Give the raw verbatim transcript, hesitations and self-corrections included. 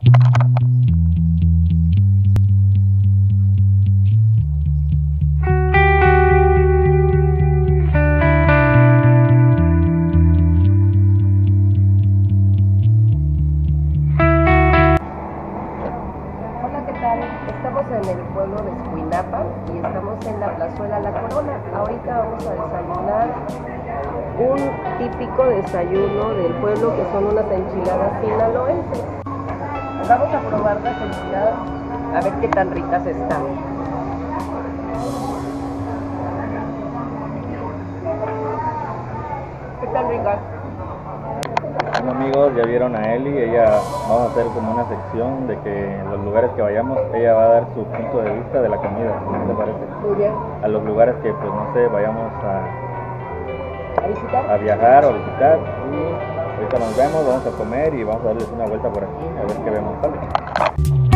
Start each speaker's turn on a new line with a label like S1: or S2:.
S1: Estamos en el pueblo de Escuinapa y estamos en la plazuela La Corona. Ahorita vamos a desayunar un típico desayuno del pueblo, que son unas enchiladas sinaloenses. Vamos a probar las enchiladas a ver qué tan ricas están. ¿Qué tan ricas?
S2: Bueno, amigos, ya vieron a Eli. Ella, vamos a hacer como una sección de que en los lugares que vayamos ella va a dar su punto de vista de la comida. ¿Qué te parece?
S1: Muy bien.
S2: A los lugares que, pues no sé, vayamos a,
S1: ¿A visitar?
S2: a viajar o a visitar. Y ahorita nos vemos, vamos a comer y vamos a darles una vuelta por aquí a ver qué vemos. ¿Sale?